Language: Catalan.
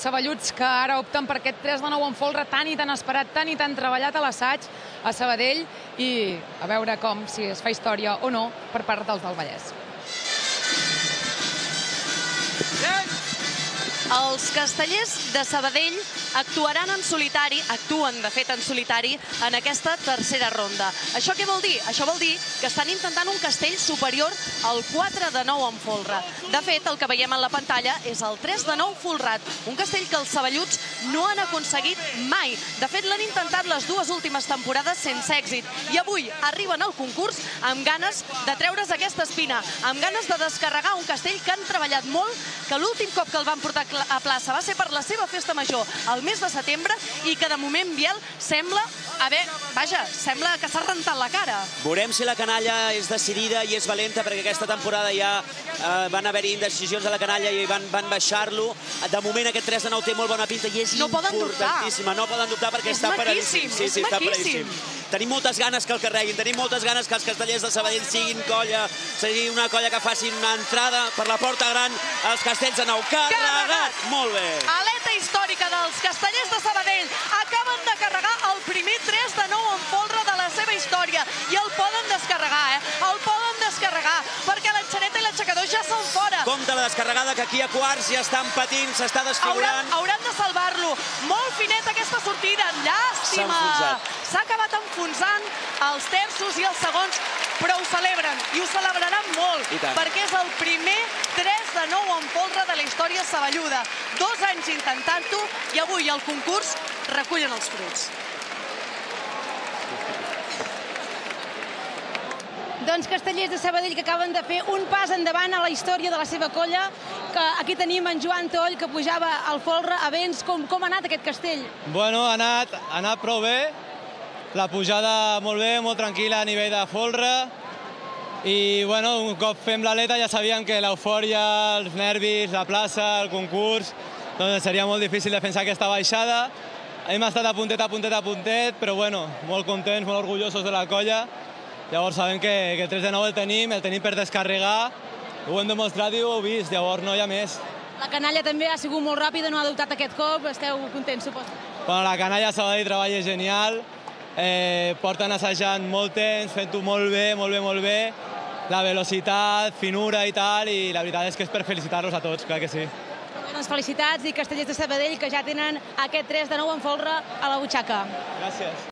saballuts que ara opten per aquest 3-9 en folre tan i tan esperat, tan i tan treballat a l'assaig a Sabadell, i a veure com, si es fa història o no per part dels del Vallès. Els castellers de Sabadell actuen de fet en solitari en aquesta tercera ronda. Això què vol dir? Això vol dir que estan intentant un castell superior al 4-9 en folre. De fet, el que veiem en la pantalla és el 3-9 folrat, un castell que els saballuts no han aconseguit mai. De fet, l'han intentat les dues últimes temporades sense èxit i avui arriben al concurs amb ganes de treure's aquesta espina, amb ganes de descarregar un castell que han treballat molt, que l'últim cop que el van portar a plaça va ser per la seva festa major al mes de setembre i que de moment Biel sembla que s'ha rentat la cara. Veurem si la canalla és decidida i és valenta, perquè aquesta temporada ja van haver-hi indecisions a la canalla i van baixar-lo. De moment aquest 3-9 té molt bona pinta i és importantíssima. No poden dubtar perquè està paradíssim. Sí, està paradíssim. Tenim moltes ganes que el carreguin, tenim moltes ganes que els castellers de Sabadell siguin una colla que facin una entrada per la porta gran als castells de Nou. Carregat! Molt bé! Aleta històrica dels castellers de Sabadell. Acaben de carregar el primer 3-9 en folre de la seva història i el poden descarregar, El poden descarregar, perquè l'enxaneta i l'aixecador ja són fora. Compte la descarregada, que aquí a quarts ja estan patint, s'està desfigurant. Hauran de salvar-lo. Molt finet aquesta sortida. Llàstima. S'ha acabat enfonsant els terços i els segons, però ho celebren, i ho celebraran molt, perquè és el primer 3-9 en folre de la història saballuda. 2 anys intentant-ho i avui al concurs recullen els fruits. Doncs castellers de Sabadell que acaben de fer un pas endavant a la història de la seva colla, que aquí tenim en Joan Toll, que pujava al folre. Abans, com ha anat aquest castell? Bueno, ha anat prou bé. La pujada molt bé, molt tranquil·la a nivell de folre. I, bueno, un cop fem l'aleta ja sabíem que l'eufòria, els nervis, la plaça, el concurs, doncs seria molt difícil defensar aquesta baixada. Hem estat a puntet, però, bueno, molt contents, molt orgullosos de la colla. Llavors sabem que el 3-9 el tenim per descarregar, ho hem demostrat i ho heu vist, llavors no hi ha més. La canalla també ha sigut molt ràpida, no ha dubtat aquest cop, esteu contents, suposo? Bueno, la canalla a Sabadell treballa genial, porten assajant molt temps, fent-ho molt bé, la velocitat, finura i tal, i la veritat és que és per felicitar-los a tots, clar que sí. Doncs felicitats i castellers de Sabadell que ja tenen aquest 3-9 en folre a la butxaca. Gràcies.